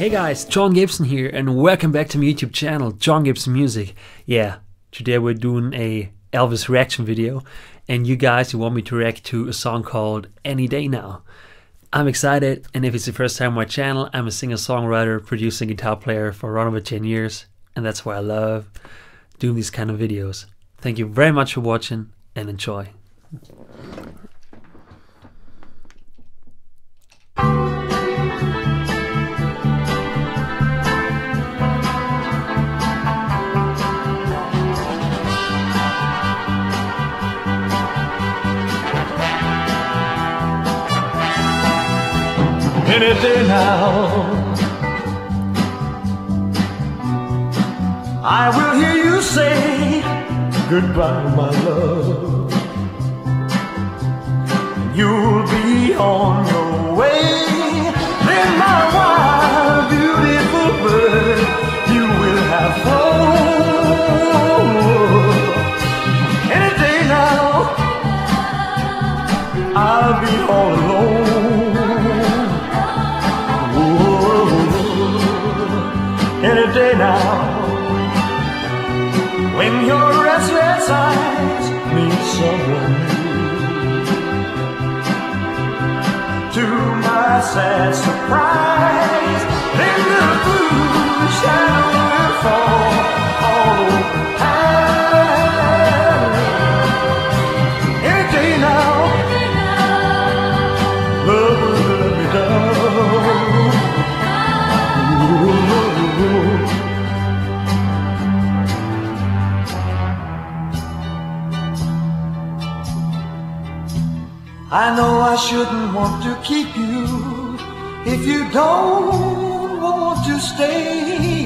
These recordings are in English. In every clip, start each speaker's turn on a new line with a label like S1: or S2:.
S1: Hey guys, John Gibson here and welcome back to my YouTube channel, John Gibson Music. Yeah, today we're doing a Elvis reaction video and you guys want me to react to a song called Any Day Now. I'm excited, and if it's the first time on my channel, I'm a singer-songwriter, producer, guitar player for around over 10 years, and that's why I love doing these kind of videos. Thank you very much for watching and enjoy.
S2: Any day now, I will hear you say goodbye, my love. You'll be on your way. Then my wild, beautiful bird, you will have home. Any day now, I'll be all alone. Any day now, when your restless eyes meet someone new, to my sad surprise, then the blue shadow will fall all over town. Any day now, love will let me down. I know I shouldn't want to keep you if you don't want to stay.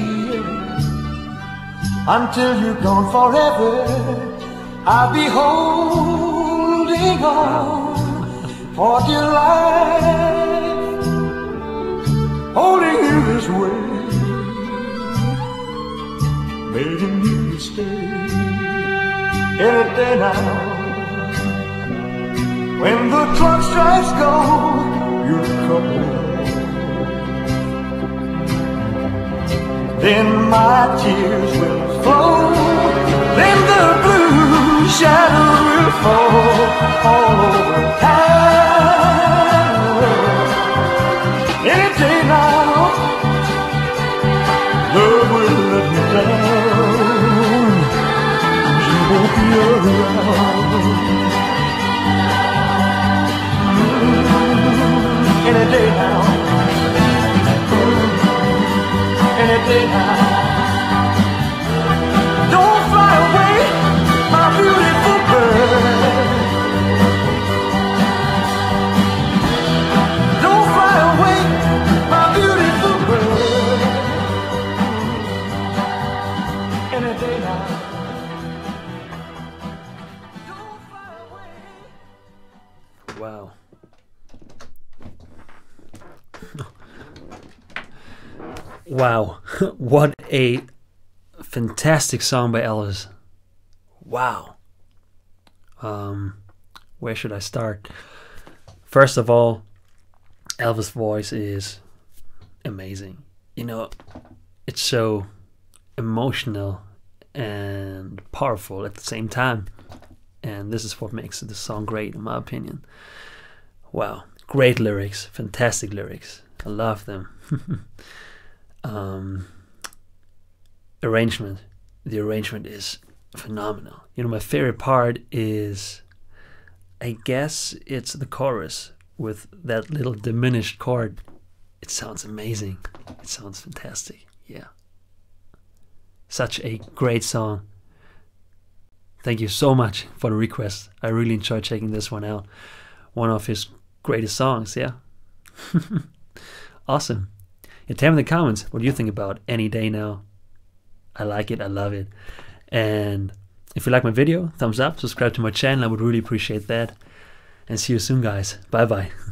S2: Until you're gone forever, I'll be holding on for dear life, holding you this way, begging you to stay. Any day now, when the clock strikes gold, you'll come home. Then my tears will flow. Then the blue shadow will fall all over town. Any day now, love will let me down. She won't be around. Any day now, any day now. Don't fly away, my beautiful bird. Don't fly away, my beautiful bird. Any day now. Don't fly away.
S1: Wow. Wow, what a fantastic song by Elvis. Wow. Where should I start? First of all, Elvis' voice is amazing. You know, it's so emotional and powerful at the same time. And this is what makes the song great, in my opinion. Wow, great lyrics, fantastic lyrics. I love them. Arrangement. The arrangement is phenomenal. You know, my favorite part is, I guess it's the chorus with that little diminished chord. It sounds amazing. It sounds fantastic. Yeah. Such a great song. Thank you so much for the request. I really enjoyed checking this one out. One of his greatest songs, yeah. Awesome. Yeah, tell me in the comments what you think about Any Day Now. I like it, I love it. And if you like my video, thumbs up, subscribe to my channel, I would really appreciate that. And see you soon, guys. Bye bye.